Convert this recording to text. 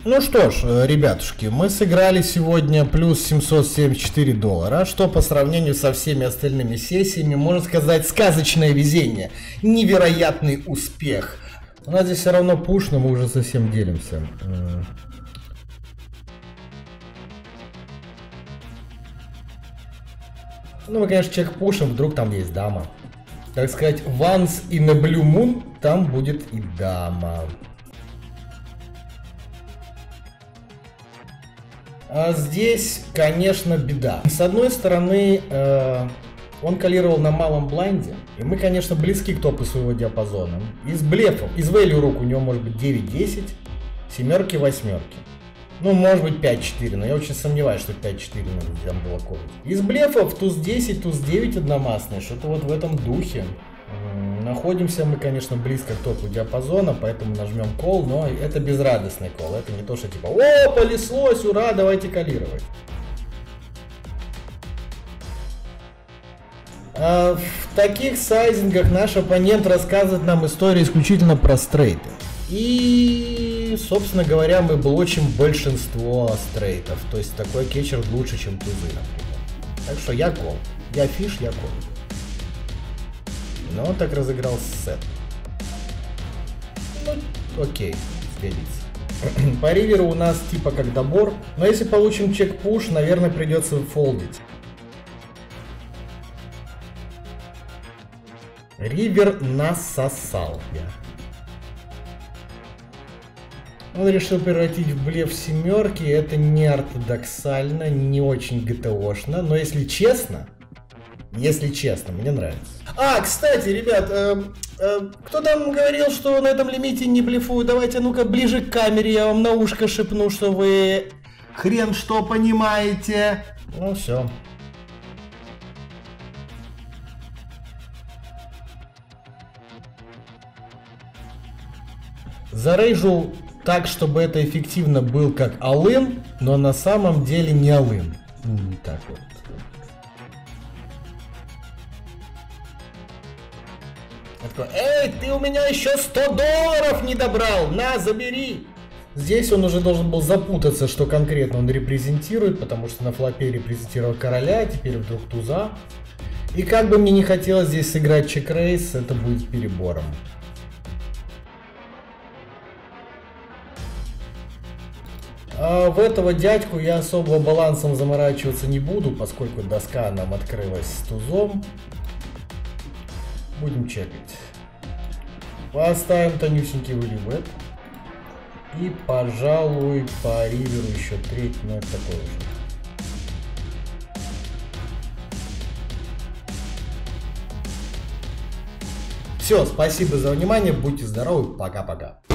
Ну что ж, ребятушки, мы сыграли сегодня плюс $774, что по сравнению со всеми остальными сессиями, можно сказать, сказочное везение, невероятный успех. У нас здесь все равно пуш, но мы уже совсем делимся. Ну, мы, конечно, чек пушим, вдруг там есть дама. Так сказать, once in a blue moon, там будет и дама. А здесь, конечно, беда. С одной стороны, он калировал на малом блайнде, и мы, конечно, близки к топу своего диапазона. Из блефов, из value рук у него может быть 9-10, семерки, восьмерки. Ну, может быть 5-4, но я очень сомневаюсь, что 5-4 надо там блоковать. Из блефов туз 10, туз 9 одномастные, что-то вот в этом духе. Находимся мы, конечно, близко к топу диапазона, поэтому нажмем кол, но это безрадостный кол. Это не то, что типа «О, полеслось, ура, давайте калировать». В таких сайзингах наш оппонент рассказывает нам историю исключительно про стрейты. И, собственно говоря, мы блочим большинство стрейтов. То есть такой кетчер лучше, чем тузы, например. Так что я кол. Я фиш, я кол. Но он так разыграл сет. Ну, окей, сгодится. По риверу у нас типа как добор. Но если получим чек-пуш, наверное, придется фолдить. Ривер насосал я. Он решил превратить в блеф семерки. Это не ортодоксально, не очень ГТОшно. Но если честно, мне нравится. А, кстати, ребят, кто там говорил, что на этом лимите не блефую? Давайте, ну-ка, ближе к камере, я вам на ушко шепну, что вы хрен что понимаете. Ну, все. Зарейжу так, чтобы это эффективно был как all-in, но на самом деле не all-in. Не так вот. Такой, эй, ты у меня еще $100 не добрал, на, забери. Здесь он уже должен был запутаться, что конкретно он репрезентирует, потому что на флопе репрезентировал короля, теперь вдруг туза. И как бы мне не хотелось здесь сыграть чек-рейс, это будет перебором. А в этого дядьку я особо балансом заморачиваться не буду, поскольку доска нам открылась с тузом. Будем чекать. Поставим тонюсенький вылет. И, пожалуй, по риверу еще треть, но это такой уже. Все, спасибо за внимание, будьте здоровы, пока-пока.